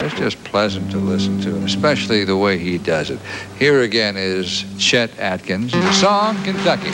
It's just pleasant to listen to, especially the way he does it. Here again is Chet Atkins, the song Kentucky.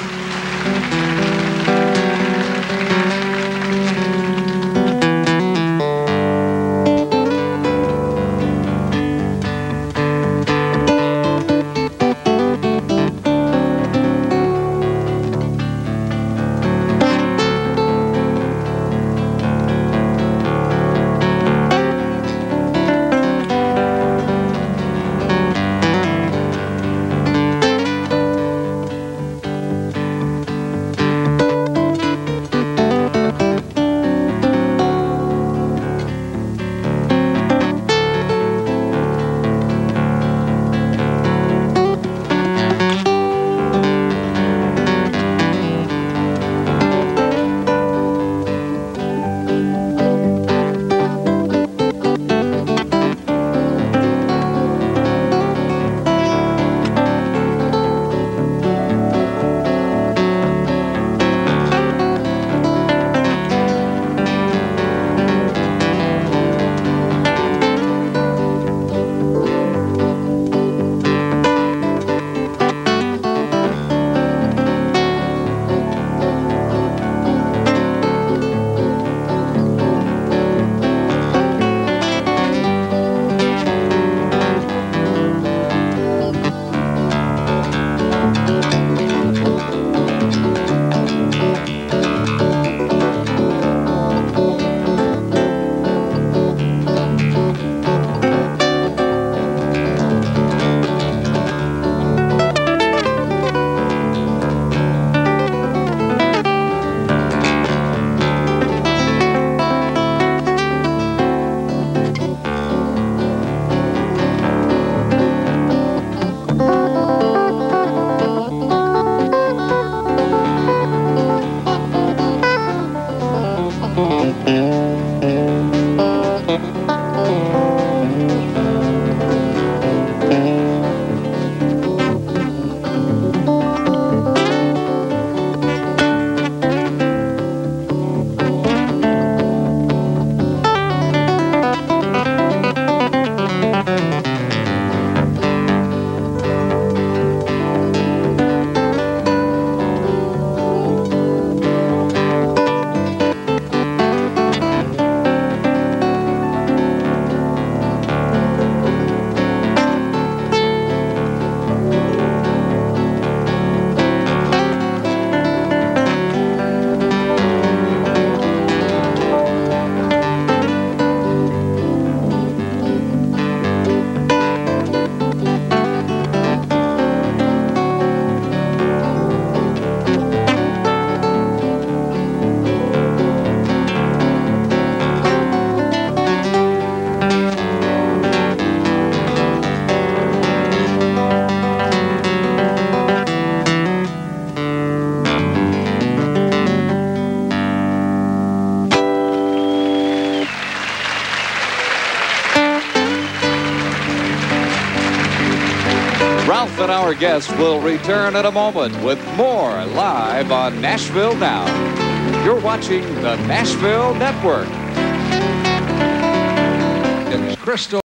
Ralph and our guests will return in a moment with more live on Nashville Now. You're watching the Nashville Network. It was Crystal.